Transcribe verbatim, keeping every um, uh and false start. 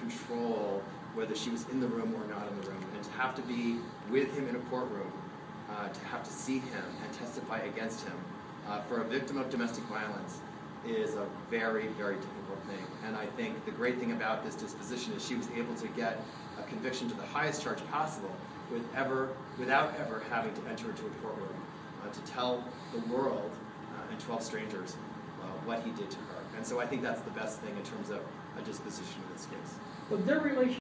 control whether she was in the room or not in the room, and to have to be with him in a courtroom, uh, to have to see him and testify against him, uh, for a victim of domestic violence is a very, very difficult thing. And I think the great thing about this disposition is she was able to get a conviction to the highest charge possible with ever, without ever having to enter into a courtroom uh, to tell the world uh, and twelve strangers uh, what he did to her. And so I think that's the best thing in terms of a disposition in this case. But their relationship